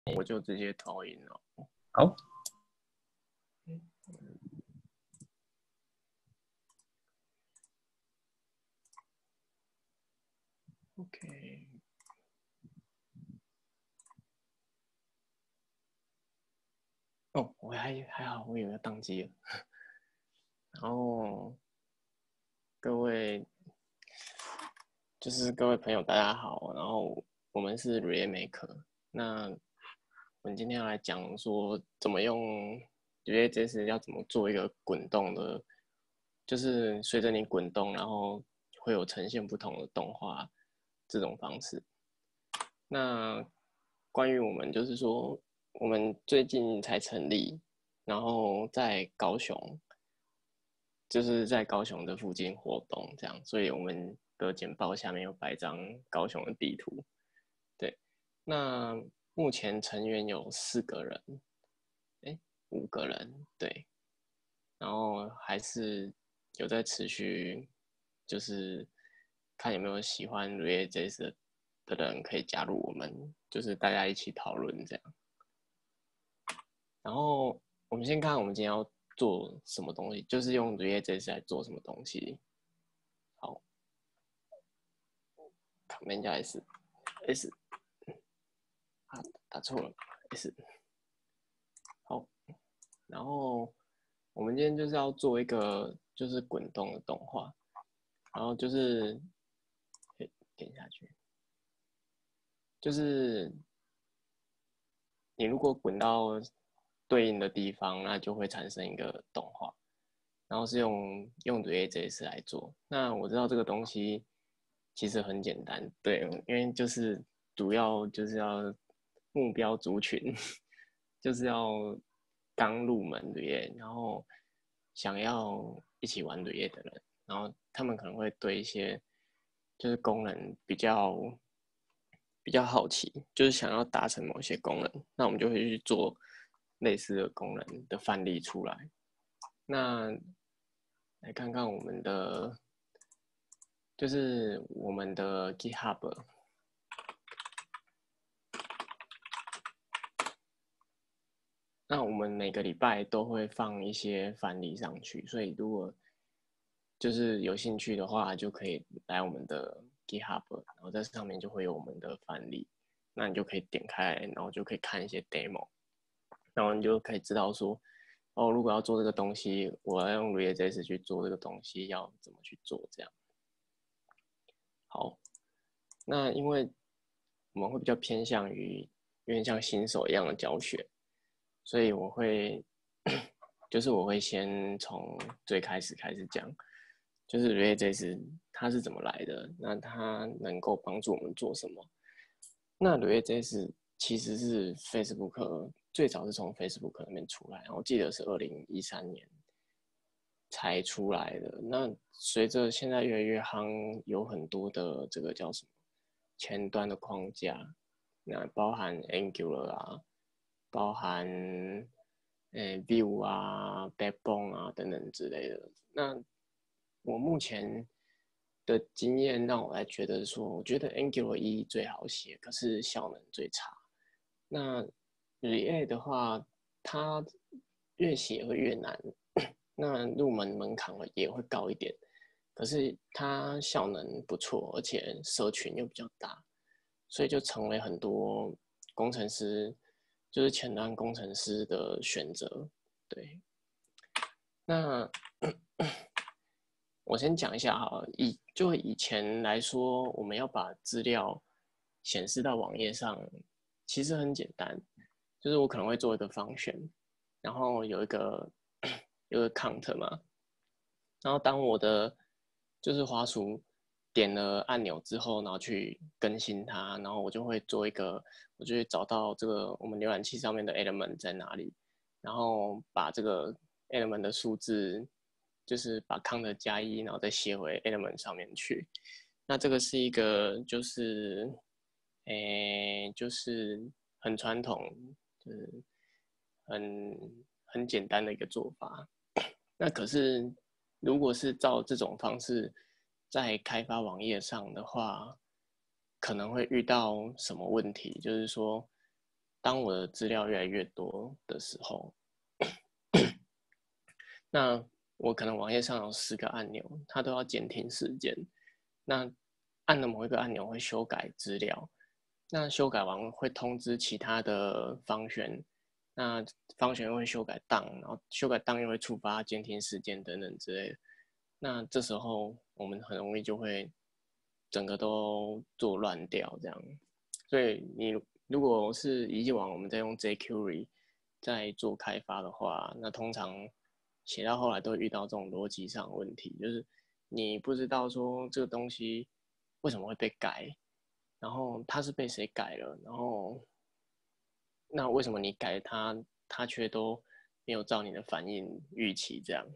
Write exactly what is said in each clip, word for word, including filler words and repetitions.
我就直接投影了。 好。 OK。哦，我还还好，我以为要宕机了。然后各位，就是各位朋友，大家好。然后我们是 React Maker。那我们今天要来讲说，怎么用 React.js 要怎么做一个滚动的，就是随着你滚动，然后会有呈现不同的动画这种方式。那关于我们就是说，我们最近才成立，然后在高雄，就是在高雄的附近活动这样，所以我们的简报下面有摆张高雄的地图。对，那目前成员有四个人，哎，五个人，对，然后还是有在持续，就是看有没有喜欢 React.js 的人可以加入我们，就是大家一起讨论这样。然后我们先看我们今天要做什么东西，就是用 React.js 来做什么东西。好 ，Command 加 S，S， 啊，打错了 ，S。好，然后我们今天就是要做一个就是滚动的动画，然后就是点下去，就是你如果滚到对应的地方，那就会产生一个动画。然后是用用 React.js 来做。那我知道这个东西其实很简单，对，因为就是主要就是要目标族群，就是要刚入门 React，然后想要一起玩 React 的人，然后他们可能会对一些就是功能比较比较好奇，就是想要达成某些功能，那我们就会去做类似的功能的范例出来。那来看看我们的，就是我们的 GitHub。那我们每个礼拜都会放一些范例上去，所以如果就是有兴趣的话，就可以来我们的 GitHub， 然后在上面就会有我们的范例，那你就可以点开，然后就可以看一些 demo， 然后你就可以知道说，哦，如果要做这个东西，我要用 React.js 去做这个东西，要怎么去做这样。好，那因为我们会比较偏向于有点像新手一样的教学，所以我会就是我会先从最开始开始讲，就是 React.js 它是怎么来的，那它能够帮助我们做什么？那 React.js 其实是 Facebook 最早是从 Facebook 那边出来，我记得是二零一三年才出来的。那随着现在越来越夯，有很多的这个叫什么前端的框架，那包含 Angular 啊，包含呃 Vue 啊、Backbone 啊等等之类的。那我目前的经验让我来觉得说，我觉得 Angular 一最好写，可是效能最差。那 React 的话，它越写会越难，那入门门槛也会高一点，可是它效能不错，而且社群又比较大，所以就成为很多工程师，就是前端工程师的选择。对，那我先讲一下哈，以就以前来说，我们要把资料显示到网页上，其实很简单，就是我可能会做一个function，然后有一个有一个 count 嘛，然后当我的就是滑鼠点了按钮之后，然后去更新它，然后我就会做一个，我就会找到这个我们浏览器上面的 element 在哪里，然后把这个 element 的数字，就是把 count 加一，然后再写回 element 上面去。那这个是一个就是，诶，就是很传统，就是很很简单的一个做法。那可是，如果是照这种方式在开发网页上的话，可能会遇到什么问题？就是说， 当我的资料越来越多的时候，那我可能网页上有十个按钮，它都要监听时间。那按了某一个按钮会修改资料，那修改完会通知其他的方旋，那方旋会修改档，然后修改档又会触发监听时间等等之类的。那这时候我们很容易就会整个都做乱掉这样。所以你如果是以往我们在用 jQuery 在做开发的话，那通常写到后来都会遇到这种逻辑上的问题，就是你不知道说这个东西为什么会被改，然后它是被谁改了，然后那为什么你改它，它却都没有照你的反应预期这样。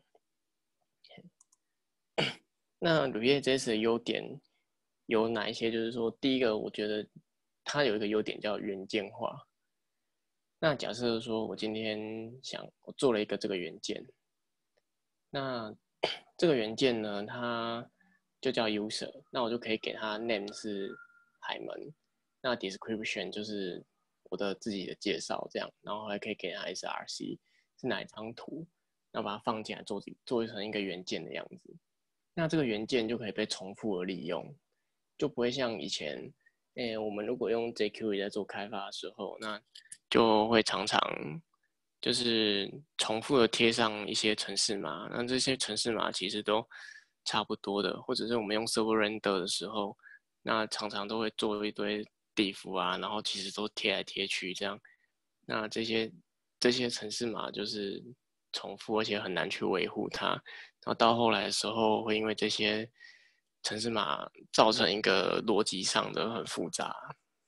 那 React.js 的优点有哪一些？就是说，第一个，我觉得它有一个优点叫元件化。那假设说我今天想我做了一个这个元件，那这个元件呢，它就叫 user，那我就可以给它 name 是海门，那 description 就是我的自己的介绍这样，然后还可以给它 S R C 是哪一张图，然后把它放进来做做成一个元件的样子。那这个元件就可以被重复的利用，就不会像以前，诶，我们如果用 jQuery 在做开发的时候，那就会常常就是重复的贴上一些程式码，那这些程式码其实都差不多的，或者是我们用 server render 的时候，那常常都会做一堆div啊，然后其实都贴来贴去这样，那这些这些程式码就是重复，而且很难去维护它，然后到后来的时候会因为这些程式码造成一个逻辑上的很复杂。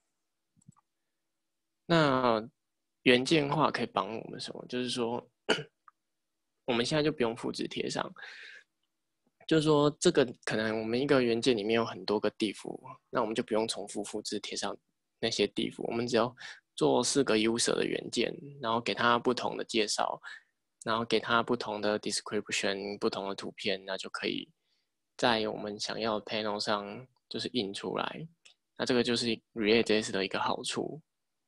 那元件化可以帮我们什么？就是说，我们现在就不用复制贴上，就是说，这个可能我们一个元件里面有很多个地符，那我们就不用重复复制贴上那些地符，我们只要做四个 user 的元件，然后给它不同的介绍，然后给它不同的 description， 不同的图片，那就可以在我们想要的 panel 上就是印出来。那这个就是 React.js 的一个好处。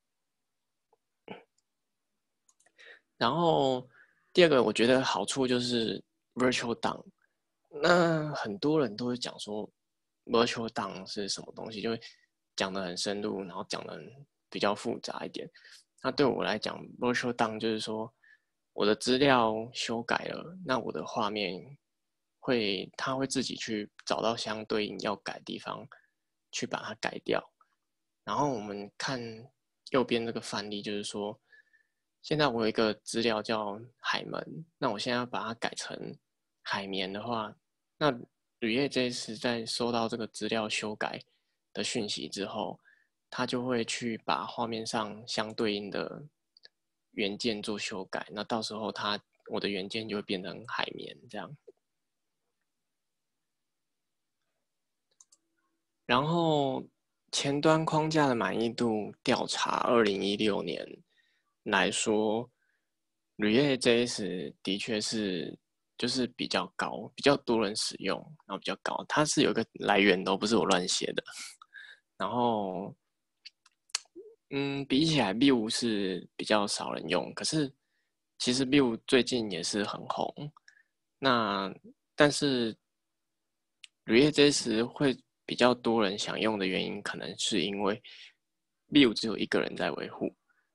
然后第二个我觉得好处就是 virtual D O M。那很多人都会讲说 virtual D O M 是什么东西，就会讲得很深入，然后讲得比较复杂一点。那对我来讲 virtual D O M 就是说我的资料修改了，那我的画面会它会自己去找到相对应要改的地方去把它改掉。然后我们看右边这个范例，就是说现在我有一个资料叫海门，那我现在要把它改成海绵的话，那 React.js 在收到这个资料修改的讯息之后，它就会去把画面上相对应的元件做修改，那到时候它我的元件就会变成海绵这样。然后前端框架的满意度调查，二零一六年来说 ，React.js 的确是就是比较高，比较多人使用，然后比较高。它是有一个来源的，不是我乱写的。然后，嗯，比起来 Vue 是比较少人用，可是其实 Vue 最近也是很红。那但是 React.js 会比较多人想用的原因，可能是因为 Vue 只有一个人在维护，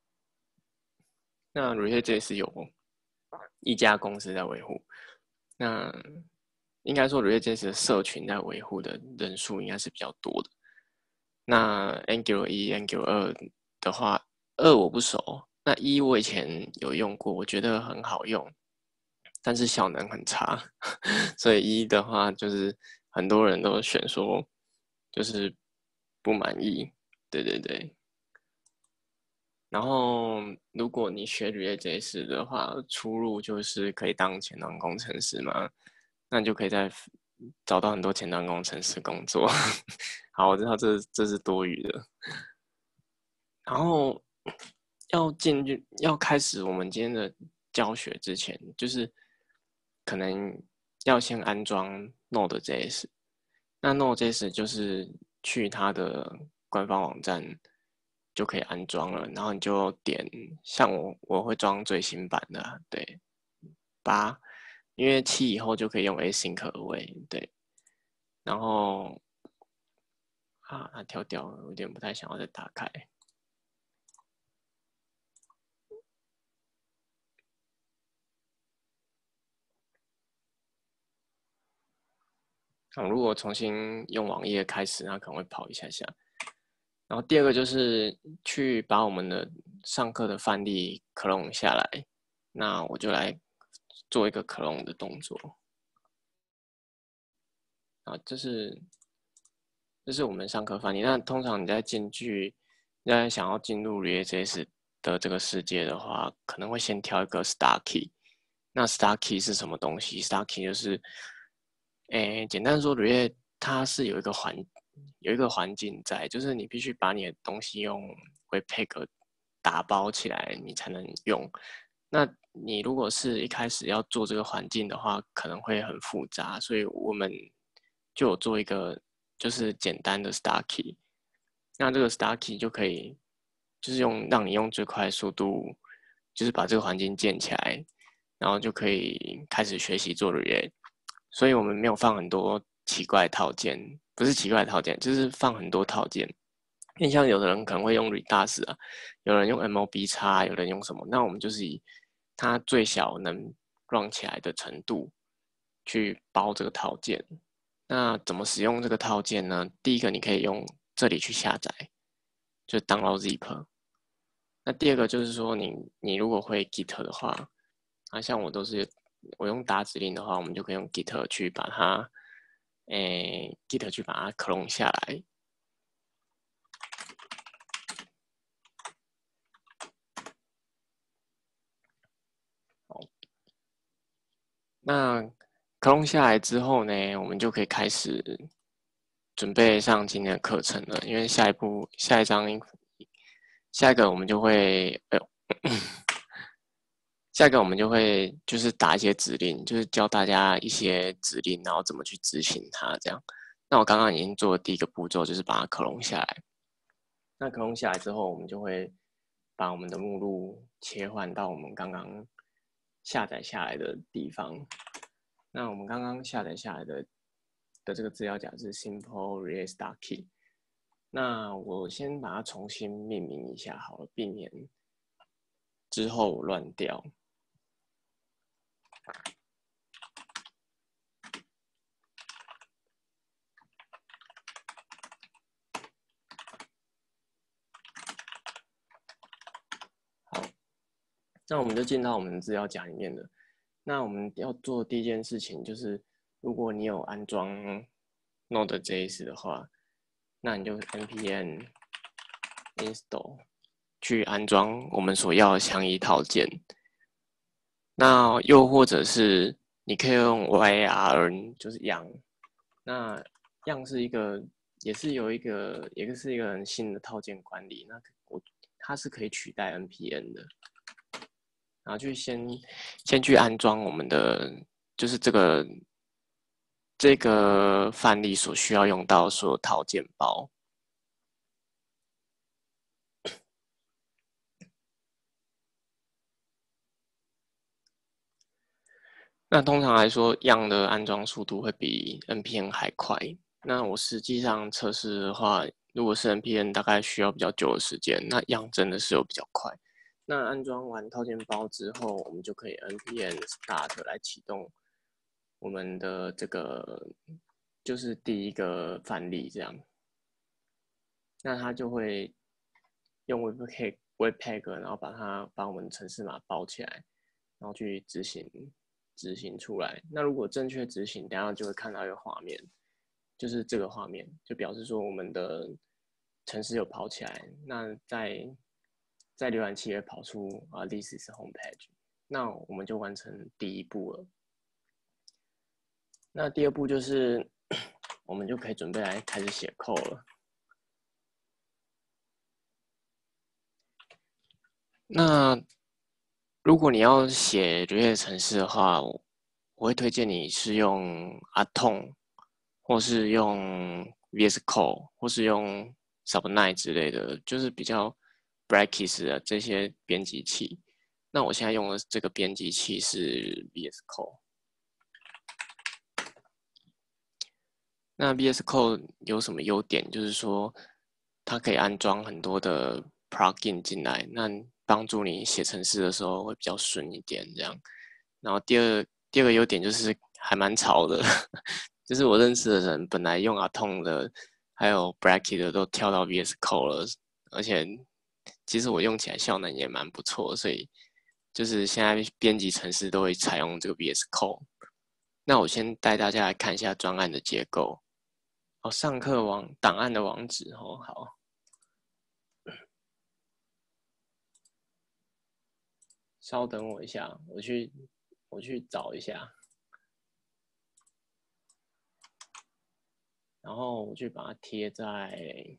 那 React.js 有一家公司在维护，那应该说 React.js 的社群在维护的人数应该是比较多的。那 Angular 一、Angular 二的话，二我不熟，那一我以前有用过，我觉得很好用，但是效能很差，所以一的话就是很多人都选说就是不满意，对对对。然后如果你学 React.js 的话，出路就是可以当前端工程师嘛，那你就可以在找到很多前端工程师工作。好，我知道这这是多余的。然后要进去要开始我们今天的教学之前，就是可能要先安装 Node.js。那 Node.js 就是去它的官方网站就可以安装了，然后你就点，像我我会装最新版的，对，八，因为七以后就可以用 Async Away，对，然后啊，它跳掉了，有点不太想要再打开。啊，如果重新用网页开始，它可能会跑一下下。然后第二个就是去把我们的上课的范例 clone 下来，那我就来做一个 clone 的动作。啊，这是这是我们上课范例。那通常你在进去，你在想要进入 React.js 的这个世界的话，可能会先挑一个 Star Key。那 Star Key 是什么东西？Star Key 就是，诶，简单说，React 它是有一个环有一个环境在，就是你必须把你的东西用 Webpack 打包起来，你才能用。那你如果是一开始要做这个环境的话，可能会很复杂，所以我们就有做一个就是简单的 Star Key。那这个 Star Key 就可以，就是用让你用最快的速度，就是把这个环境建起来，然后就可以开始学习做 React。所以我们没有放很多奇怪的套件，不是奇怪的套件，就是放很多套件。因为像有的人可能会用 Redux 啊，有人用 M O B 叉，有人用什么，那我们就是以它最小能 run 起来的程度去包这个套件。那怎么使用这个套件呢？第一个，你可以用这里去下载，就 download zip。那第二个就是说你，你如果会 Git 的话，啊，像我都是我用打指令的话，我们就可以用 Git 去把它，诶，Git 去把它 clone 下来。好，那 clone 下来之后呢，我们就可以开始准备上今天的课程了。因为下一步、下一章、下一个我们就会，哎呦。下一个我们就会就是打一些指令，就是教大家一些指令，然后怎么去执行它这样。那我刚刚已经做了第一个步骤，就是把它克隆下来。那克隆下来之后，我们就会把我们的目录切换到我们刚刚下载下来的地方。那我们刚刚下载下来的的这个资料夹是 Simple React Star Key。那我先把它重新命名一下好了，避免之后乱掉。好，那我们就进到我们的资料夹里面了。那我们要做的第一件事情就是，如果你有安装 Node.js 的话，那你就 npm install 去安装我们所要的相依套件。那又或者是你可以用 yarn， 就是样。那样是一个，也是有一个，也是一个很新的套件管理。那我它是可以取代 npm 的。然后去先先去安装我们的，就是这个这个范例所需要用到所有套件包。那通常来说，样的安装速度会比 npm 还快。那我实际上测试的话，如果是 npm 大概需要比较久的时间，那样真的是有比较快。那安装完套件包之后，我们就可以 npm start 来启动我们的这个，就是第一个范例这样。那它就会用 Webpack Webpack，然后把它把我们程式码包起来，然后去执行执行出来。那如果正确执行，等下就会看到一个画面，就是这个画面，就表示说我们的程式有跑起来。那在在浏览器也跑出啊 ，this is homepage。那我们就完成第一步了。那第二步就是我们就可以准备来开始写 code 了。那如果你要写 React 程式的话，我会推荐你是用 Atom， 或是用 V S Code， 或是用 Sublime 之类的，就是比较 Brackeys 的这些编辑器。那我现在用的这个编辑器是 V S Code。那 V S Code 有什么优点？就是说，它可以安装很多的 plugin 进来，那帮助你写程式的时候会比较顺一点。这样，然后第二第二个优点就是还蛮潮的，就是我认识的人本来用 Atom 的，还有 Bracket 的都跳到 V S Code 了，而且其实我用起来效能也蛮不错，所以就是现在编辑程式都会采用这个 V S Code。那我先带大家来看一下专案的结构。哦，上课网档案的网址哦，好，稍等我一下，我去我去找一下，然后我去把它贴在，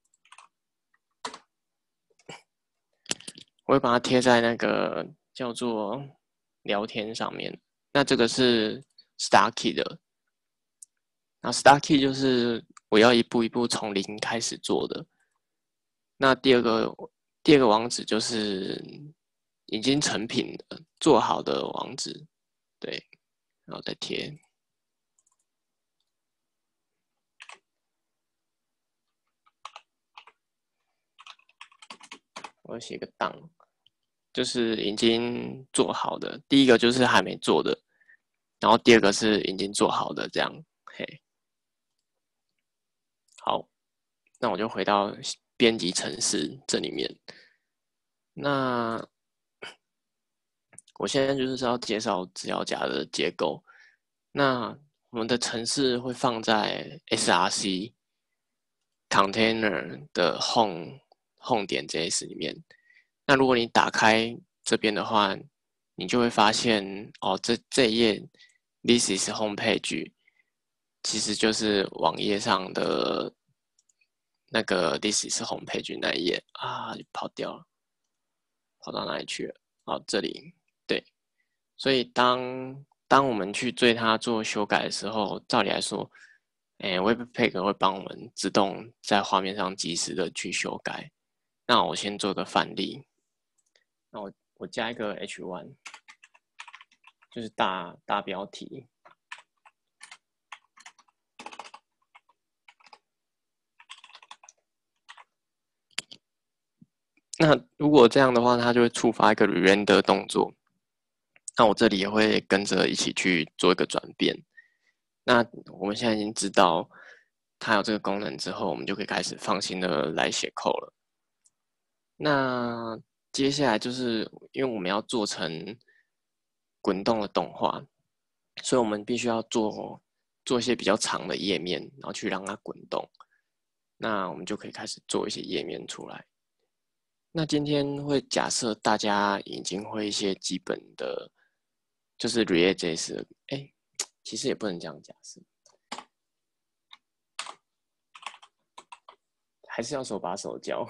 我会把它贴在那个叫做聊天上面。那这个是 Starkey 的，那 Starkey 就是我要一步一步从零开始做的。那第二个第二个网址就是已经成品的做好的网址，对，然后再贴。我写个档，就是已经做好的。第一个就是还没做的，然后第二个是已经做好的，这样。嘿，好，那我就回到编辑程式这里面。那我现在就是要介绍资料夹的结构。那我们的程式会放在 S R C container 的 home home 点 js 里面。那如果你打开这边的话，你就会发现哦，这这一页 this is home page 其实就是网页上的那个 this is home page 那一页啊，跑掉了，跑到哪里去了？哦，这里，对。所以当当我们去对它做修改的时候，照理来说，诶 ，Webpack 会帮我们自动在画面上及时的去修改。那我先做个范例，那我我加一个 H 一，就是大大标题。那如果这样的话，它就会触发一个 render 动作。那我这里也会跟着一起去做一个转变。那我们现在已经知道它有这个功能之后，我们就可以开始放心的来写 code 了。那接下来就是因为我们要做成滚动的动画，所以我们必须要做做一些比较长的页面，然后去让它滚动。那我们就可以开始做一些页面出来。那今天会假设大家已经会一些基本的，就是 React.js， 哎，其实也不能这样假设，还是要手把手教。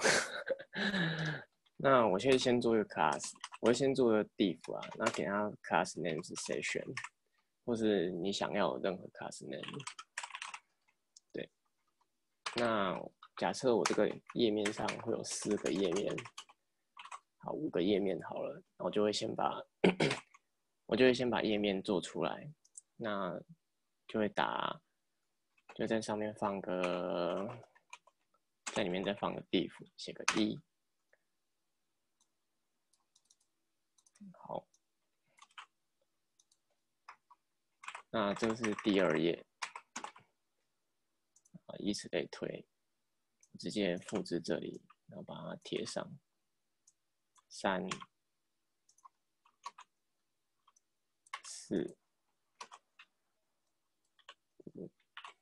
那我现在先做一个 class， 我会先做个 div 啊，那给它 class name 是 session， 或是你想要有任何 class name。对，那假设我这个页面上会有四个页面，好，五个页面好了，那我就会先把我就会先把页面做出来，那就会打，就在上面放个，在里面再放个 div， 写个一。好，那这是第二页，啊，以此类推，直接复制这里，然后把它贴上。三、四、五，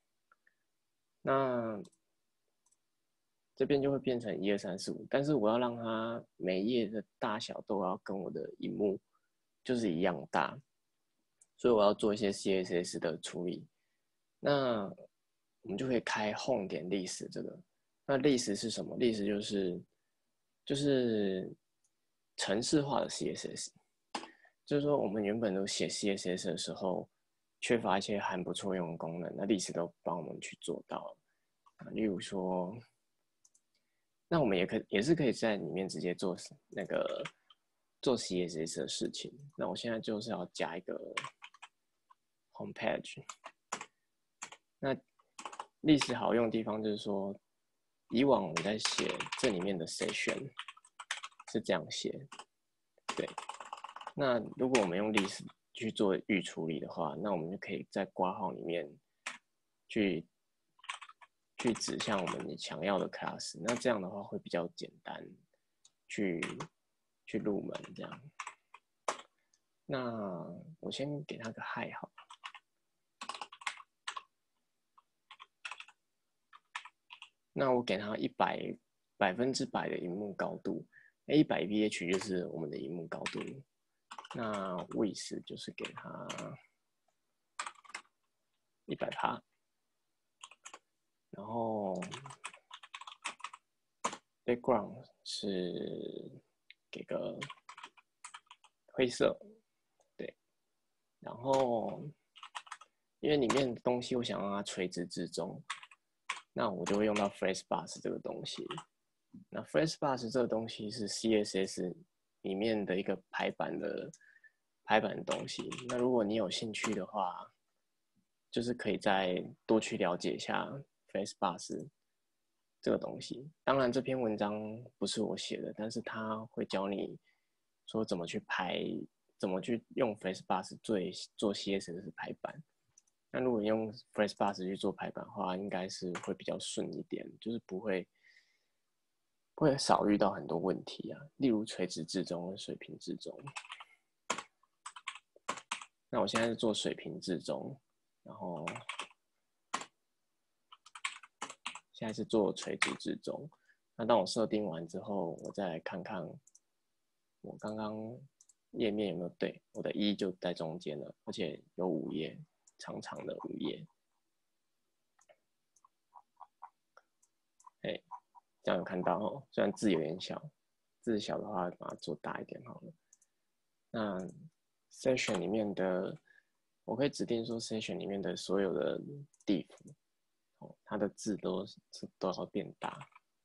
那这边就会变成一二三四五，但是我要让它每页的大小都要跟我的荧幕就是一样大，所以我要做一些 C S S 的处理。那我们就可以开 home 点历史这个。那历史是什么？历史就是就是程式化的 C S S， 就是说我们原本都写 C S S 的时候，缺乏一些还不错用的功能，那历史都帮我们去做到了。例如说， 那我们也可也是可以在里面直接做那个做 C S S 的事情。那我现在就是要加一个 home page。那历史好用的地方就是说，以往我们在写这里面的 session 是这样写，对。那如果我们用历史去做预处理的话，那我们就可以在括号里面去去指向我们想要的 class。那这样的话会比较简单，去去入门这样。那我先给他个 hi 好。那我给它一百百分之百的萤幕高度，一百 V H 就是我们的萤幕高度。那 width 就是给它一百趴，然后 background 是给个灰色，对。然后因为里面的东西我想让它垂直置中。那我就会用到 FlexBus 这个东西。那 FlexBus 这个东西是 C S S 里面的一个排版的排版的东西。那如果你有兴趣的话，就是可以再多去了解一下 FlexBus 这个东西。当然，这篇文章不是我写的，但是它会教你说怎么去排，怎么去用 FlexBus 做做 C S S 排版。那如果用 FlexBus 去做排版的话，应该是会比较顺一点，就是不会不会少遇到很多问题啊，例如垂直置中跟水平置中。那我现在是做水平置中，然后现在是做垂直置中。那当我设定完之后，我再来看看我刚刚页面有没有对，我的一就在中间了，而且有五页。长长的五页，哎，这样有看到哦。虽然字有点小，字小的话把它做大一点好了。那 session 里面的，我可以指定说 session 里面的所有的 div， 哦，它的字都都要变大。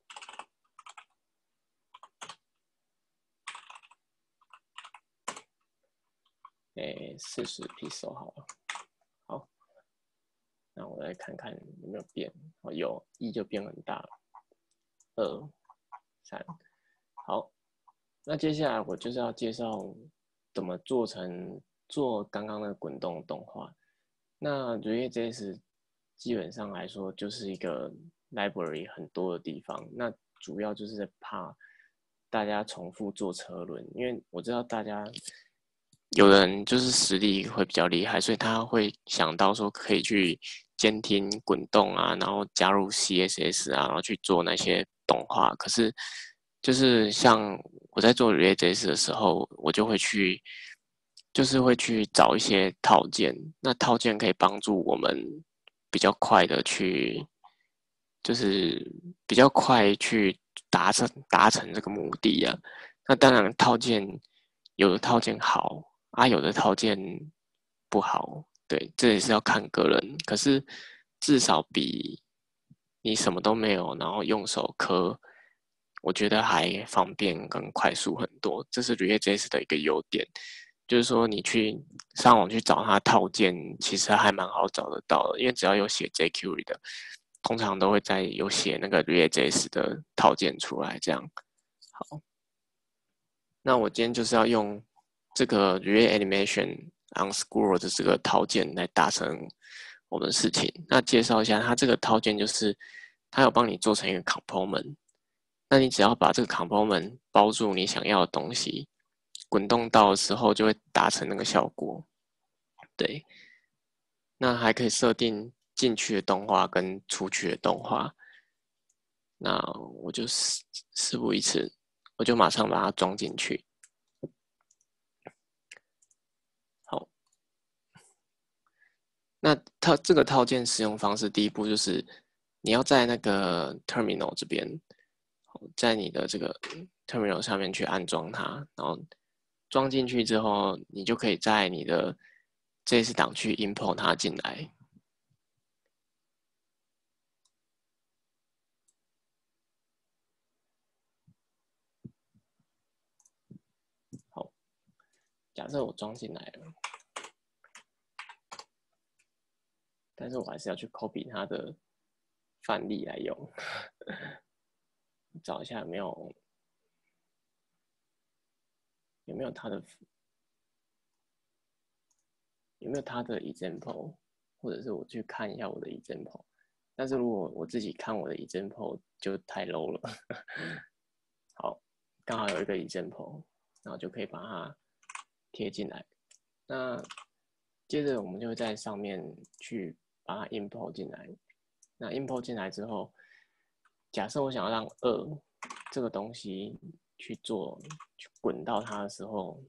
哎，四十 pixel 好了。好，那我来看看有没有变。哦，有，一就变很大了。二、三，好。那接下来我就是要介绍怎么做成做刚刚的滚动动画。那 React.js 基本上来说就是一个 library 很多的地方。那主要就是怕大家重复做车轮，因为我知道大家有的人就是实力会比较厉害，所以他会想到说可以去监听滚动啊，然后加入 C S S 啊，然后去做那些动画。可是就是像我在做 React.js 的时候，我就会去，就是会去找一些套件。那套件可以帮助我们比较快的去，就是比较快去达成达成这个目的啊。那当然，套件有的套件好啊，有的套件不好，对，这也是要看个人。可是至少比你什么都没有，然后用手磕。我觉得还方便跟快速很多，这是 React.js 的一个优点，就是说你去上网去找它套件，其实还蛮好找得到的，因为只要有写 jQuery 的，通常都会在有写那个 React.js 的套件出来，这样。好，那我今天就是要用这个 React Animation Unscroll 的这个套件来达成我们的事情。那介绍一下，它这个套件就是它有帮你做成一个 component。那你只要把这个 component 包住你想要的东西，滚动到的时候就会达成那个效果。对，那还可以设定进去的动画跟出去的动画。那我就事事不宜迟，我就马上把它装进去。好，那它这个套件使用方式，第一步就是你要在那个 terminal 这边。在你的这个 terminal 上面去安装它，然后装进去之后，你就可以在你的 J S 档去 import 它进来。 假设我装进来了，但是我还是要去 copy 它的范例来用，找一下有没有有没有它的有没有它的 example， 或者是我去看一下我的 example。但是如果我自己看我的 example 就太 low 了。好，刚好有一个 example， 然后就可以把它贴进来。那接着我们就会在上面去把它 import 进来。那 import 进来之后，假设我想要让二这个东西去做，去滚到它的时候，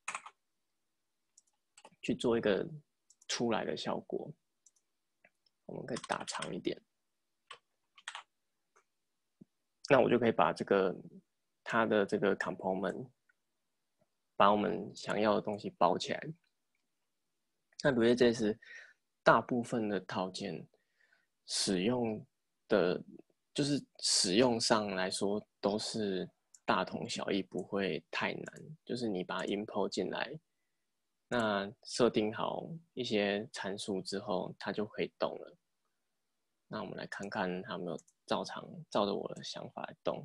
去做一个出来的效果，我们可以打长一点。那我就可以把这个它的这个 component， 把我们想要的东西包起来。那 React.js 大部分的套件使用的，就是使用上来说都是大同小异，不会太难。就是你把它 import 进来，那设定好一些参数之后，它就可以动了。那我们来看看它有没有照常照着我的想法来动。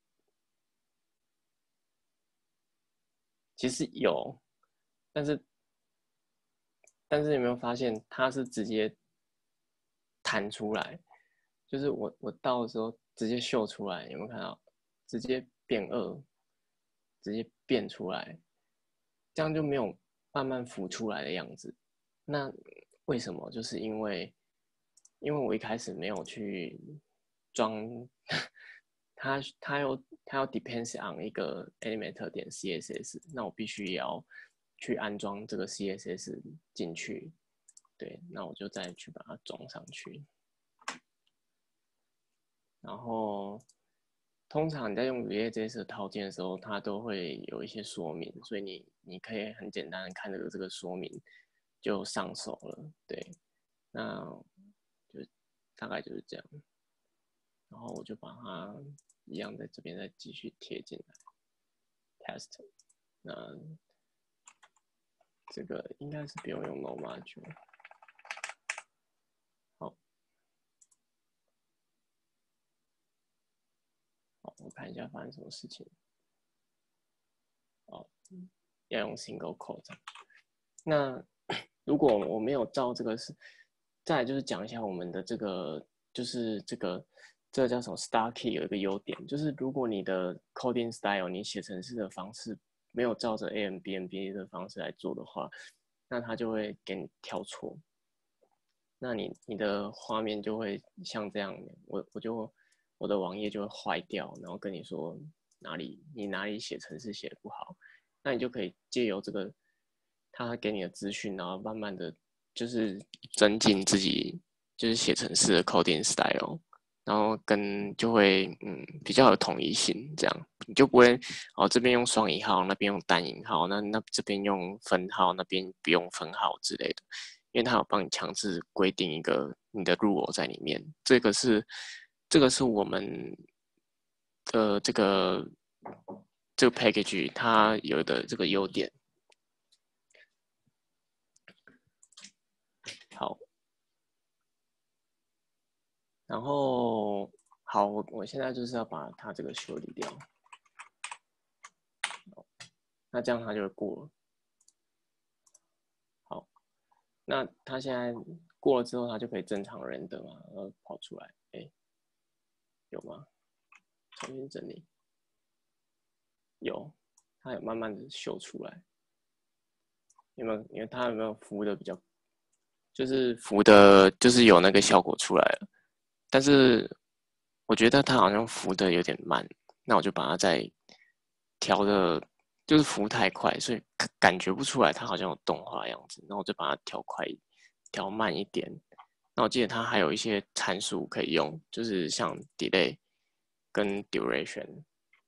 其实有，但是但是有没有发现它是直接弹出来？就是我我到的时候直接秀出来，有没有看到？直接变二，直接变出来，这样就没有慢慢浮出来的样子。那为什么？就是因为因为我一开始没有去装它，它有它要 depends on 一个 Elementor 点 C S S， 那我必须也要去安装这个 C S S 进去。对，那我就再去把它装上去。然后，通常你在用 React.js 的套件的时候，它都会有一些说明，所以你你可以很简单的看这个这个说明就上手了。对，那就大概就是这样。然后我就把它一样在这边再继续贴进来 test。那这个应该是不用用 no module。好，好，我看一下发生什么事情。哦，要用 single quote。那如果我没有照这个是，再来就是讲一下我们的这个，就是这个这个叫什么 star key 有一个优点，就是如果你的 coding style 你写程式的方式没有照着 A M B M B 的方式来做的话，那它就会给你跳错。那你你的画面就会像这样，我我就我的网页就会坏掉，然后跟你说哪里你哪里写程式写的不好，那你就可以借由这个他给你的资讯，然后慢慢的就是增进自己就是写程式的 coding style， 然后跟就会嗯比较有统一性，这样你就不会哦这边用双引号，那边用单引号，那那这边用分号，那边不用分号之类的。因为它有帮你强制规定一个你的 rule 在里面，这个是这个是我们的这个这个 package 它有的这个优点。好，然后好，我我现在就是要把它这个修理掉，那这样它就会过了。好，那它现在过了之后，它就可以正常render嘛，然后跑出来，哎，有吗？重新整理，有，它有慢慢的修出来，有没有？因为它有没有浮的比较，就是浮的，就是有那个效果出来了，但是我觉得它好像浮的有点慢，那我就把它再调的，就是浮太快，所以感觉不出来它好像有动画的样子，那我就把它调快，调慢一点。那我记得它还有一些参数可以用，就是像 delay 跟 duration。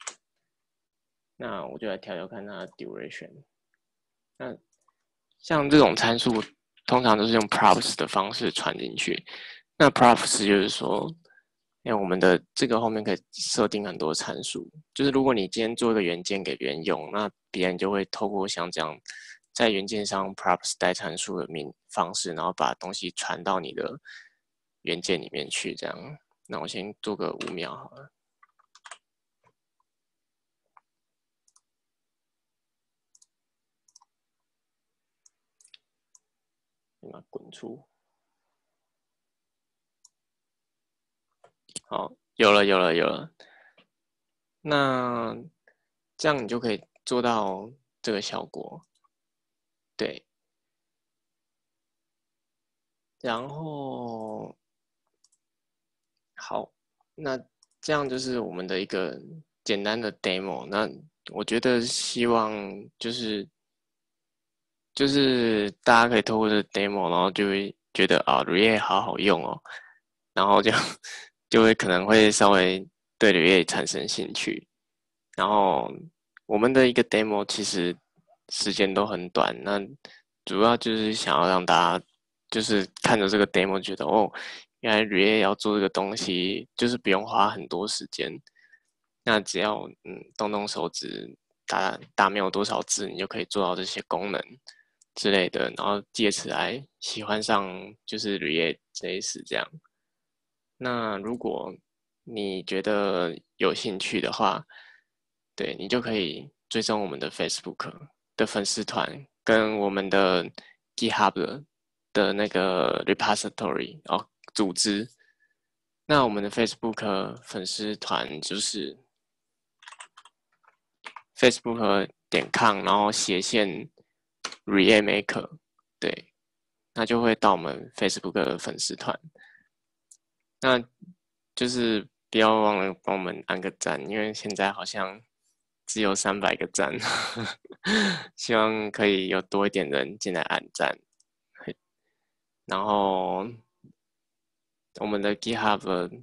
那我就来调调看它的 duration。那像这种参数，通常都是用 props 的方式传进去。那 props 就是说， 因为我们的这个后面可以设定很多参数，就是如果你今天做一个元件给别人用，那别人就会透过像这样在元件上 props 带参数的名方式，然后把东西传到你的元件里面去。这样，那我先做个五秒好了，把它滚出。好，有了，有了，有了。那这样你就可以做到这个效果。对，然后好，那这样就是我们的一个简单的 demo。那我觉得希望就是就是大家可以透过这个 demo，然后就会觉得啊 React 好好用哦，然后就就会可能会稍微对 React 产生兴趣。然后我们的一个 demo 其实时间都很短，那主要就是想要让大家就是看着这个 demo 觉得哦，原来 React 要做这个东西就是不用花很多时间，那只要嗯动动手指打打没有多少字，你就可以做到这些功能之类的，然后借此来喜欢上就是 React 这一次这样。那如果你觉得有兴趣的话，对你就可以追踪我们的 Facebook 的粉丝团，跟我们的 GitHub 的的那个 repository 哦组织。那我们的 Facebook 粉丝团就是 Facebook 点 com，然后斜线 React Maker，对，那就会到我们 Facebook 的粉丝团。那就是不要忘了帮我们按个赞，因为现在好像只有三百个赞，希望可以有多一点人进来按赞。然后我们的 GitHub，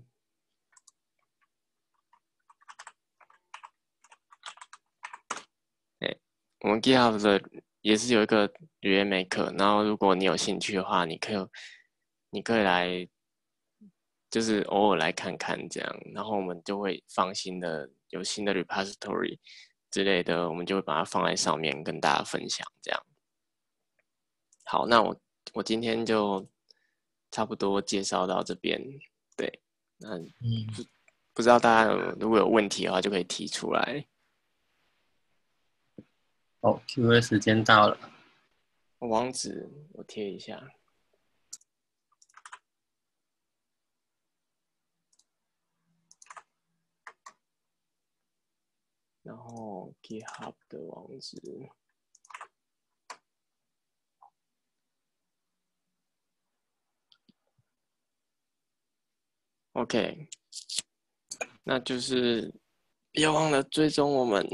哎，我们 GitHub 的也是有一个语言美课，然后如果你有兴趣的话，你可以你可以来，就是偶尔来看看这样，然后我们就会放新的有新的 repository 之类的，我们就会把它放在上面跟大家分享这样。好，那我我今天就差不多介绍到这边，对，那嗯， 不不知道大家有如果有问题的话，就可以提出来。 哦，Q A 时间到了。 网址我贴一下，然后 GitHub 的网址。OK，那就是不要忘了追踪我们。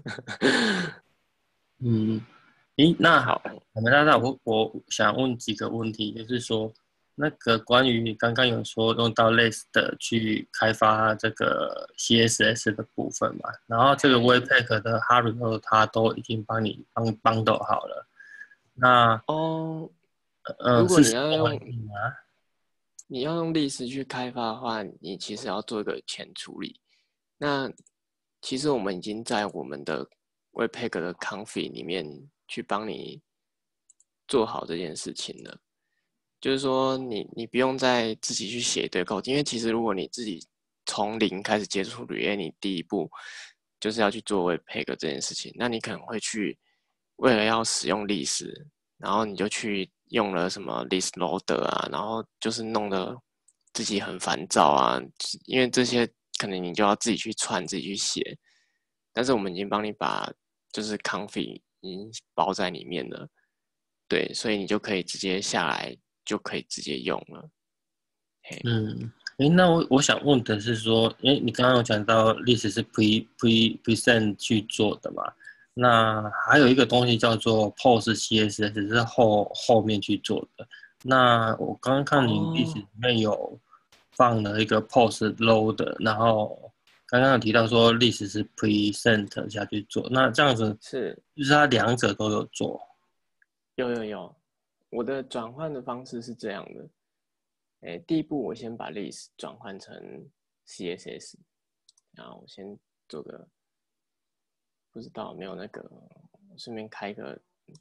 嗯，诶，那好， 我们大大，我我想问几个问题，就是说，那个关于刚刚有说用到 Less 的去开发这个 C S S 的部分嘛，然后这个 Webpack 的 Hardware 它都已经帮你帮帮到好了，那哦， 呃如果是什么你要用环境吗？ 你要用历史去开发的话，你其实要做一个前处理。那其实我们已经在我们的 Webpack 的 Config 里面去帮你做好这件事情了。就是说你，你不用再自己去写对 code，因为其实如果你自己从零开始接触 React，你第一步就是要去做 Webpack 这件事情。那你可能会去为了要使用历史，然后你就去用了什么 list loader 啊，然后就是弄得自己很烦躁啊，因为这些可能你就要自己去串、自己去写。但是我们已经帮你把就是 config 已经包在里面了，对，所以你就可以直接下来就可以直接用了。嘿， 嗯，诶，那我我想问的是说，因为你刚刚有讲到历史是 pre pre present 去做的嘛，那还有一个东西叫做 post C S S 是后后面去做的。那我刚刚看你历史哦， 里面有放了一个 post load，然后刚刚有提到说历史是 present 下去做，那这样子是就是它两者都有做。 有有有，我的转换的方式是这样的。诶，第一步我先把 list 转换成 C S S。然后我先做个，不知道有没有那个，顺便开个，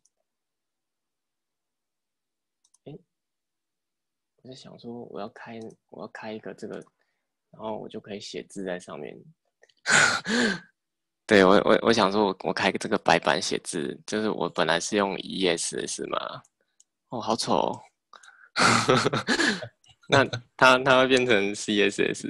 哎，我在想说我要开我要开一个这个，然后我就可以写字在上面。对我我我想说我我开个这个白板写字，就是我本来是用 E S S 嘛，哦，好丑哦。那它它会变成 C S S。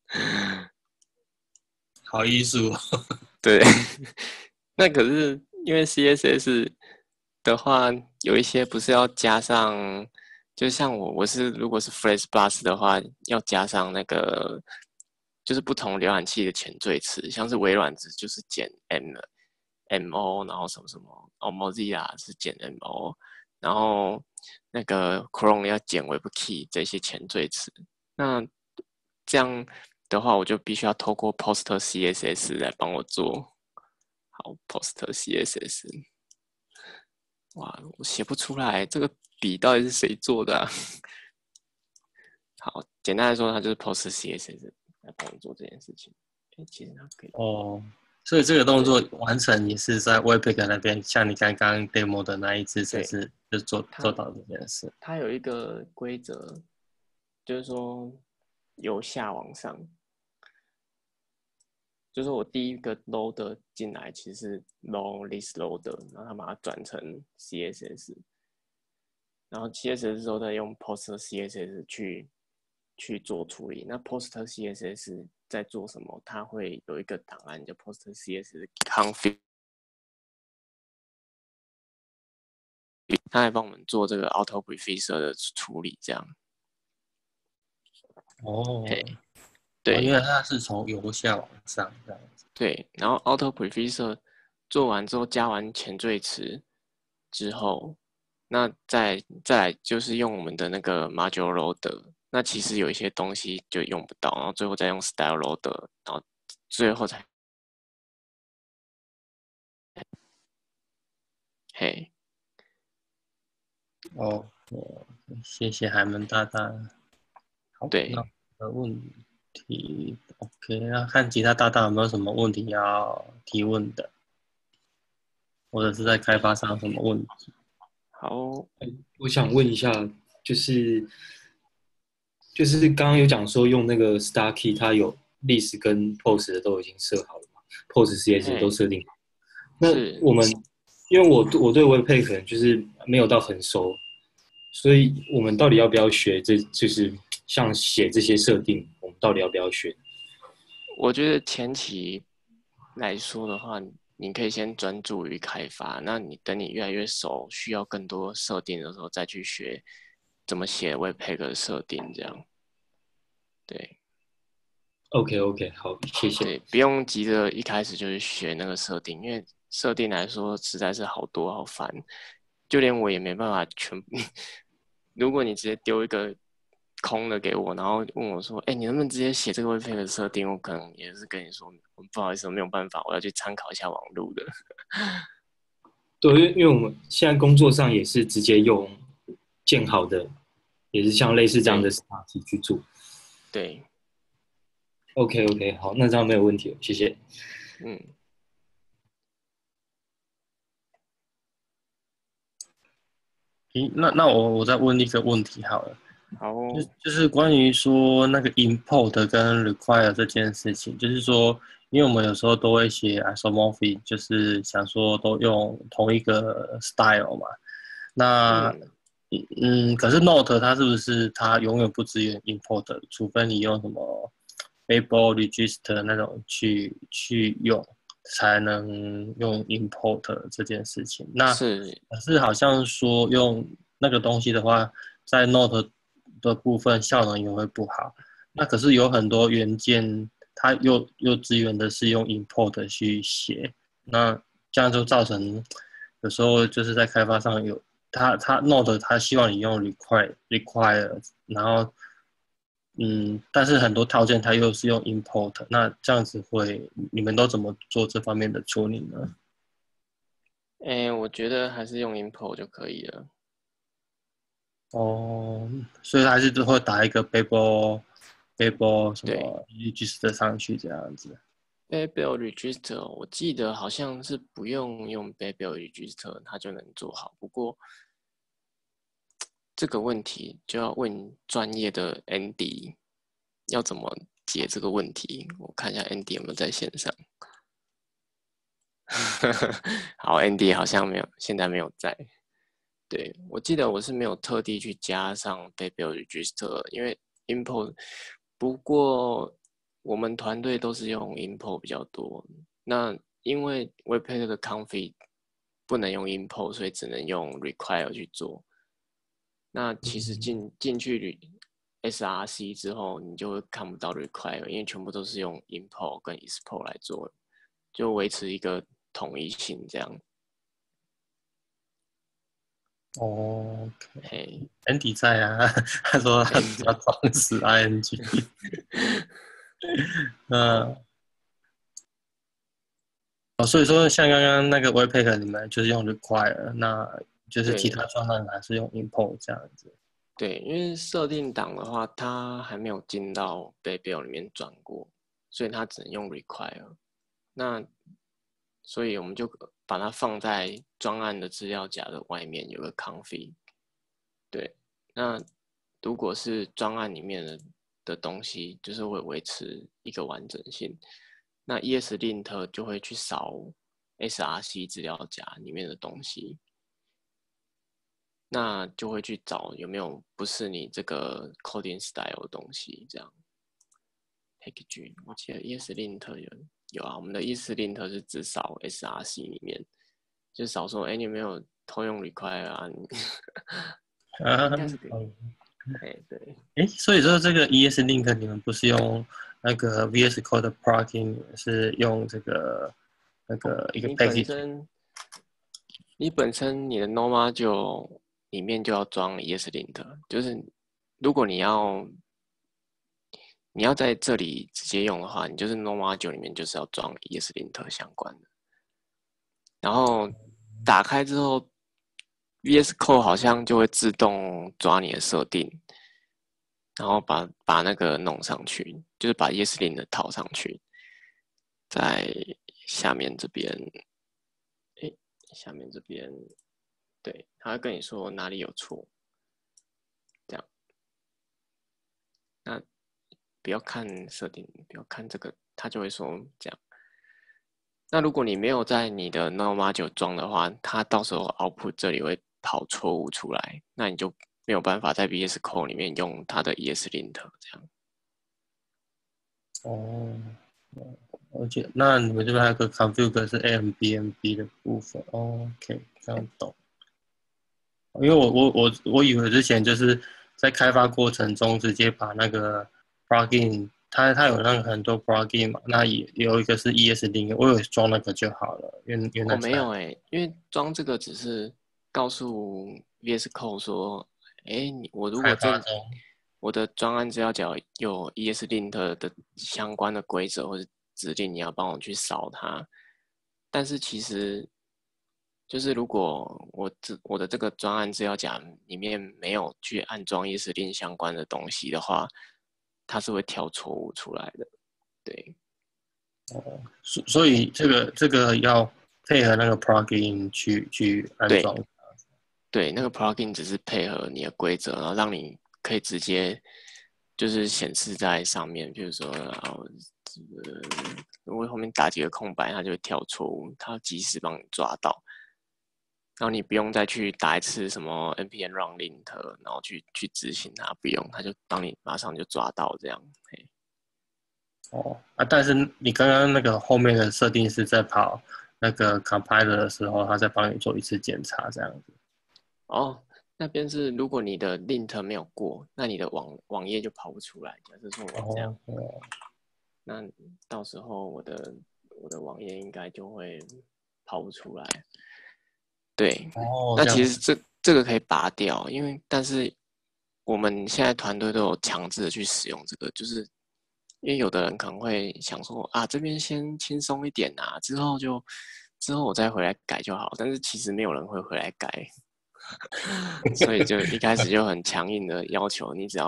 好艺术。 对。那可是因为 C S S 的话，有一些不是要加上，就像我我是如果是 FlexBus 的话，要加上那个就是不同浏览器的前缀词，像是微软字就是减 M 了 M O，然后什么什么，哦 Mozilla 是减 M O，然后那个 Chrome 要减 WebKey 这些前缀词，那这样的话，我就必须要透过 Post C S S 来帮我做。好 ，Post C S S。哇，我写不出来，这个笔到底是谁做的啊？好，简单来说，它就是 Post C S S 来帮我做这件事情。哎，其实它可以哦，所以这个动作完成也是在 Webpack 那边，像你刚刚 demo 的那一次，就对是就做做它， 到这件事。 它有一个规则，就是说由下往上，就是我第一个 load 进来其实是 load list load，然后它把它转成 C S S，然后 C S S 之后再用 post C S S 去去做处理。那 post C S S 在做什么？它会有一个档案叫 post C S S config，它来帮我们做这个 auto prefix 的处理，这样。 哦， 嘿， 哦，因对为它是从由下往上这样子。 对，然后 auto prefix 做完之后，加完前缀词之后，那再再来就是用我们的那个 module loader，那其实有一些东西就用不到，然后最后再用 style loader，然后最后才嘿。 哦，谢谢海门大大。好，那对， 我的问题 OK，那看其他大大有没有什么问题要提问的，或者是在开发上有什么问题？ 好。 我想问一下，就是就是刚刚有讲说用那个 Star Key，它有 list 跟 post 的都已经设好了嘛，post C S 都嘿， 设定好。那是我们因为我我对 Webpack 可能就是没有到很熟，所以我们到底要不要学这？就是像写这些设定，我们到底要不要学？ 我觉得前期来说的话，你可以先专注于开发，那你等你越来越熟，需要更多设定的时候，再去学怎么写 Webpack 的设定，这样。对 OK OK，好，谢谢。 对，不用急着一开始就是学那个设定，因为设定来说实在是好多好烦，就连我也没办法全。如果你直接丢一个空的给我，然后问我说：“哎，你能不能直接写这个 Webpack 的设定？”我可能也是跟你说：“不好意思，我没有办法，我要去参考一下网路的。” 对，因为因为我们现在工作上也是直接用建好的，也是像类似这样的对 Star Key 去做。 对， OK OK，好，那这样没有问题了，谢谢。 嗯， 咦，那那我我再问一个问题好了， 好哦， 就就是关于说那个 import 跟 require 这件事情，就是说，因为我们有时候都会写 isomorphic，就是想说都用同一个 style 嘛。那嗯， 嗯，可是 Note 它是不是它永远不支援 import，除非你用什么 Babel register 那种去去用，才能用 import 这件事情。那是， 可是好像说用那个东西的话，在 Note 的部分效能也会不好。那可是有很多元件，它又又支援的是用 import 去写，那这样就造成有时候就是在开发上有它它 Node 它希望你用 require require，然后嗯，但是很多套件它又是用 import，那这样子会你们都怎么做这方面的处理呢？ 哎，我觉得还是用 import 就可以了。 哦，所以还是都会打一个 Babel Babel 什么 register 上去这样子。 Babel register 我记得好像是不用用 Babel register 它就能做好，不过这个问题就要问专业的 Andy 要怎么解这个问题。我看一下 Andy 有没有在线上。好 ，Andy 好像没有，现在没有在。对，我记得我是没有特地去加上 Babel register， 因为 import， 不过我们团队都是用 import 比较多。那因为 Webpack 的 config 不能用 import， 所以只能用 require 去做。那其实进进去 S R C 之后，你就会看不到 require， 因为全部都是用 import 跟 export 来做，就维持一个统一性这样。 哦 ，OK， Andy 在啊，他说他只要装死 I N G。嗯，哦，所以说像刚刚那个 Webpack 你们就是用 require， 那就是其他专栏还是用 import 这样子。 对，因为设定档的话，它还没有进到 Babel 里面转过，所以它只能用 require。那所以我们就把它放在专案的资料夹的外面有个 config。对，那如果是专案里面的的东西，就是会维持一个完整性。那 ESLint 就会去扫 S R C 资料夹里面的东西。那就会去找有没有不是你这个 coding style 的东西，这样。package， 我记得 ESLint 有有啊，我们的 ESLint 是只扫 S R C 里面，就扫说，哎，你有没有偷用 require 啊？应该是可以。哎、嗯，对。 哎，所以说这个 ESLint 你们不是用那个 V S Code 的 plugin， 是用这个那个一个 package。 你本身你的 Noma 就里面就要装 ESLint， 就是如果你要你要在这里直接用的话，你就是 Noma 九里面就是要装 ESLint 相关的。然后打开之后 ，V S Code 好像就会自动抓你的设定，然后把把那个弄上去，就是把 ESLint 套上去，在下面这边，哎，下面这边。对，他会跟你说哪里有错，这样。那不要看设定，不要看这个，他就会说这样。那如果你没有在你的 Noma 九装的话，它到时候 output 这里会跑错误出来，那你就没有办法在 V S Code 里面用它的 ESLint 这样。 哦，而且那你们这边还有个 config 是 A M B M B 的部分。哦 OK， 这样懂。因为我我我我以为之前就是在开发过程中直接把那个 plugin， 它它有那个很多 plugin 嘛，那也有一个是 ESLint， 我以为装那个就好了。原原来我、哦、没有哎、欸，因为装这个只是告诉 V S Code 说，哎，我如果这我的专案资料夹有 ESLint 的相关的规则或者指令，你要帮我去扫它。但是其实就是如果我这我的这个专案资料夹里面没有去安装 ESLint 相关的东西的话，它是会跳错误出来的。对。 哦，所所以这个这个要配合那个 plugin 去去安装。 对，对，那个 plugin 只是配合你的规则，然后让你可以直接就是显示在上面。比如说，然后呃，如果后面打几个空白，它就会跳错误，它及时帮你抓到。然后你不用再去打一次什么 npm run lint， 然后去去执行它，不用，它就帮你马上就抓到这样。 哦啊，但是你刚刚那个后面的设定是在跑那个 compiler 的时候，它再帮你做一次检查这样子。 哦，那边是如果你的 lint 没有过，那你的网网页就跑不出来。假设说我这样，哦、那到时候我的我的网页应该就会跑不出来。对， 哦、 那其实这这个可以拔掉，因为但是我们现在团队都有强制的去使用这个，就是因为有的人可能会想说啊，这边先轻松一点啊，之后就之后我再回来改就好，但是其实没有人会回来改。所以就一开始就很强硬的要求，你只要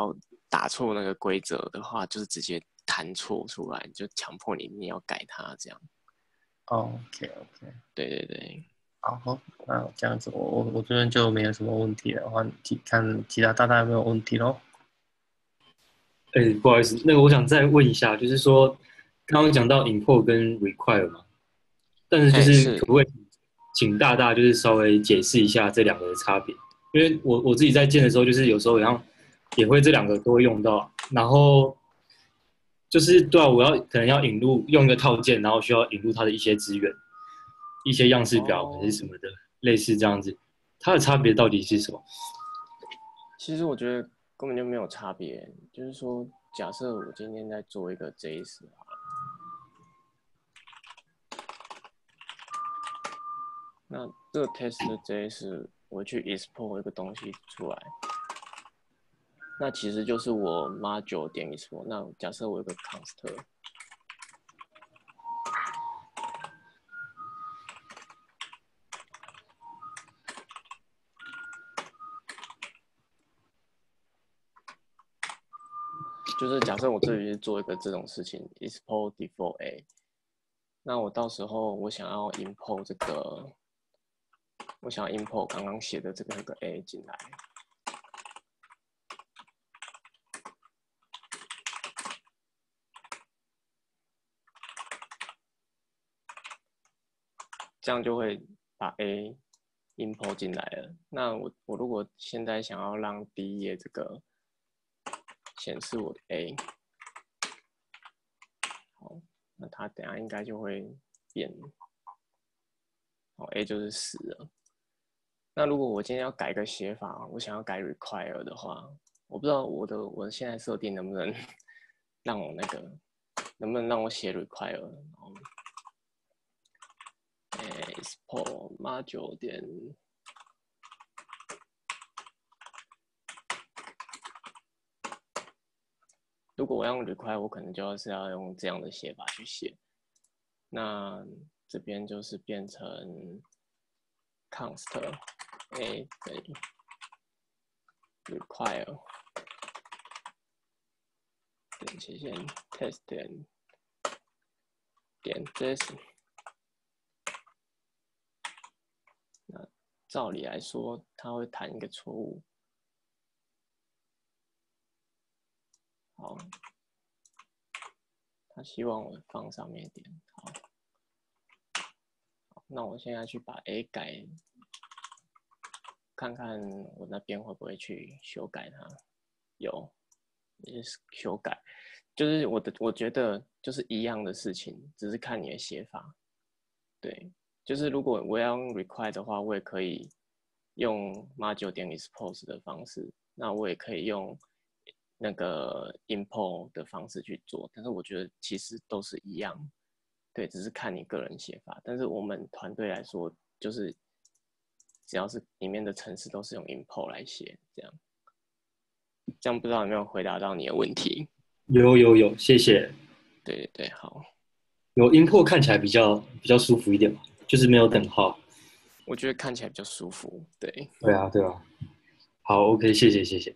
打错那个规则的话，就是直接弹错出来，就强迫你你要改它这样。 哦，OK OK， 对对对。 好，那这样子我我我这边就没有什么问题的话，其看其他大大有没有问题咯。 哎，不好意思，那个我想再问一下，就是说刚刚讲到 import 跟 require 嘛，但是就哎， 是可是。 不可以请大大就是稍微解释一下这两个的差别？因为我我自己在建的时候，就是有时候好像也会这两个都会用到，然后就是对啊，我要可能要引入用一个套件，然后需要引入它的一些资源、一些样式表还是哦， 什么的，类似这样子，它的差别到底是什么？ 其实我觉得根本就没有差别，就是说，假设我今天在做一个 J S 好了，那这个 test 的 J S 我去 export 一个东西出来，那其实就是我 module 点 export。那假设我有个 const， 就是假设我这里是做一个这种事情 export default A， 那我到时候我想要 import 这个，我想要 import 刚刚写的这个那个 A 进来。这样就会把 A import 进来了。那我我如果现在想要让第一页这个显示我的 A， 好，那它等下应该就会变，好 A 就是十了。那如果我今天要改个写法，我想要改 require 的话，我不知道我的我现在设定能不能让我那个能不能让我写 require， 然后export module 点。如果我要用 require， 我可能就要是要用这样的写法去写。那这边就是变成 const a 等于 require 点斜线 test 点点 js。那照理来说，它会弹一个错误。好，他希望我放上面一点。好，好，那我现在去把 A 改，看看我那边会不会去修改它。有，也是修改，就是我的，我觉得就是一样的事情，只是看你的写法。对，就是如果我要用 require 的话，我也可以用 module 点 expose 的方式，那我也可以用那个 import 的方式去做，但是我觉得其实都是一样，对，只是看你个人写法。但是我们团队来说，就是只要是里面的程式都是用 import 来写，这样。这样不知道有没有回答到你的问题？ 有有有，谢谢。 对对对，好。 有 import 看起来比较比较舒服一点嘛，就是没有等号。 我觉得看起来比较舒服，对。 对啊，对啊。好 ，OK， 谢谢谢谢。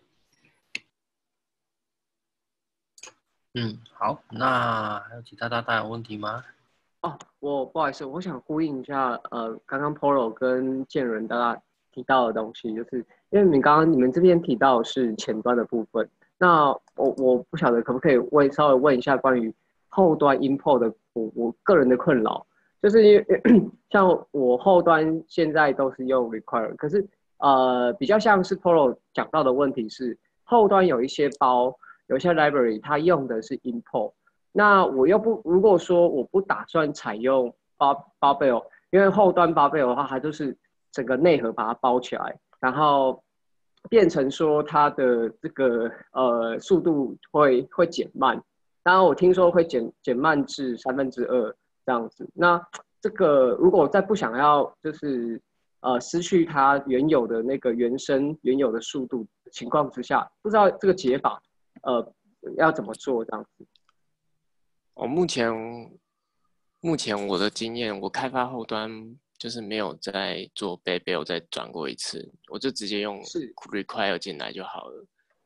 嗯，好，那还有其他大大有问题吗？ 哦，我不好意思，我想呼应一下，呃，刚刚 Polo 跟建仁大家提到的东西，就是因为你们刚刚你们这边提到的是前端的部分，那我我不晓得可不可以问稍微问一下关于后端 import 的我我个人的困扰，就是因为像我后端现在都是用 require， 可是呃比较像是 Polo 讲到的问题是后端有一些包有一些 library 它用的是 import。那我又不，如果说我不打算采用 Barbell， 因为后端 Barbell 的话，它就是整个内核把它包起来，然后变成说它的这个呃速度会会减慢。当然我听说会减减慢至三分之二这样子。那这个如果在不想要就是呃失去它原有的那个原生原有的速度的情况之下，不知道这个解法呃要怎么做这样子。 我、哦、目前目前我的经验，我开发后端就是没有再做 Babel 再转过一次，我就直接用 require 进来就好了。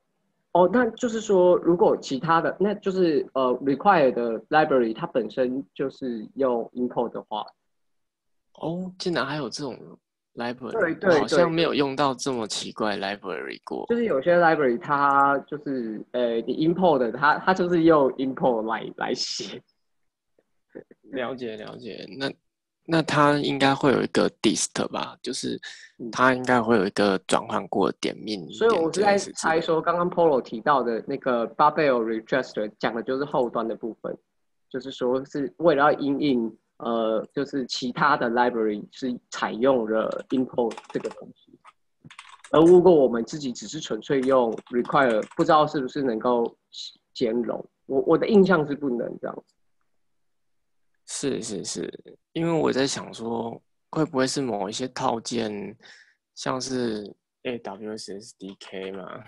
哦，那就是说，如果其他的，那就是呃 require 的 library 它本身就是用 import 的话， 哦，竟然还有这种 library， 对对我好像没对， 有用到这么奇怪的 library 过。 就是有些 library 它就是呃你 import 的，它它就是用 import 来来写。 了解了解，那那它应该会有一个 dist 吧，就是嗯它应该会有一个转换过点命所以我是在点 js 之类的。 猜说，刚刚 Polo 提到的那个 Babel Register 讲的就是后端的部分，就是说是为了要因应呃，就是其他的 library 是采用了 import 这个东西，而如果我们自己只是纯粹用 require，不知道是不是能够兼容。我我的印象是不能这样子。 是是是，因为我在想说，会不会是某一些套件，像是 A W S S D K 嘛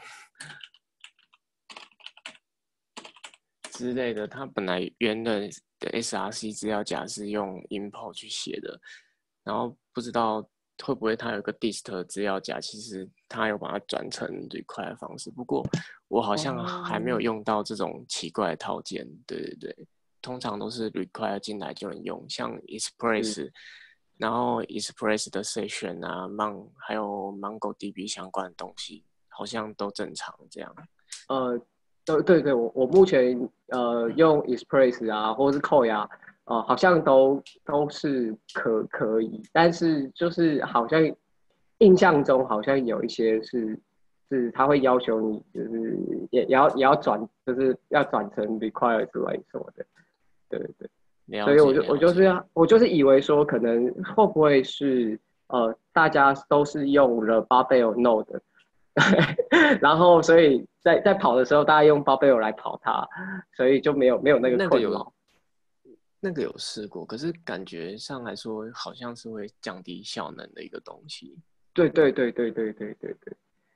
之类的，它本来原的的 S R C 资料夹是用 import 去写的，然后不知道会不会它有一个 dist 资料夹，其实它有把它转成 require 的方式。不过我好像还没有用到这种奇怪的套件，对对对。通常都是 require 进来就能用，像 Express，、嗯、然后 Express 的 session 啊 ，Mon 还有 MongoDB 相关的东西，好像都正常这样。 呃，对对对，我我目前呃用 Express 啊，或者是 Koi 啊，呃，好像都都是可可以，但是就是好像印象中好像有一些是是他会要求你就是也也要也要转，就是要转成 require 之类什么的。对对，所以我就我就是我就是以为说，可能会不会是呃，大家都是用了 Babel Node， 然后所以在在跑的时候，大家用 Babel 来跑它，所以就没有没有那个困扰。 那个有试过，可是感觉上来说，好像是会降低效能的一个东西。 对对对对对对对对。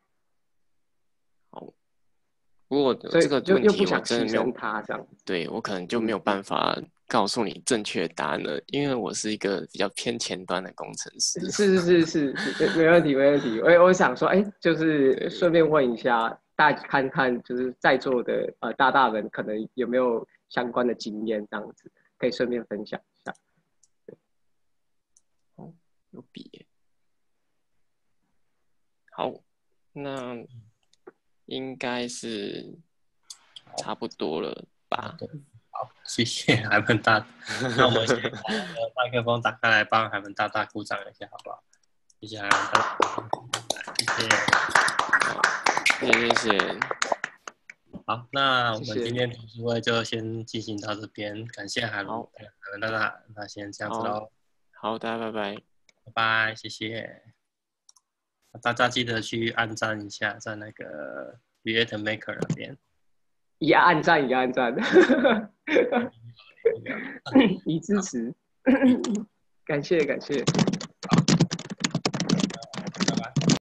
好。不过这个问题我真的没有， 它这样对我可能就没有办法告诉你正确答案了，因为我是一个比较偏前端的工程师。 是是是是，没问题没问题。我我想说，哎，就是顺便问一下，大家看看，就是在座的呃大大们可能有没有相关的经验，这样子可以顺便分享一下。 哦，有笔。好，那。应该是差不多了吧？ 好，谢谢海文大。那我们先把麦克风打开来，帮海文大大鼓掌一下，好不好？谢谢海文大大，谢谢。 好，谢谢。 好，那我们今天读书会就先进行到这边，感谢海文海文大大，那先这样子喽。 好，大家拜拜。 拜拜，谢谢。大家记得去按赞一下，在那个 Create Maker 那边。 也按赞，也按赞，以支持，感谢感谢。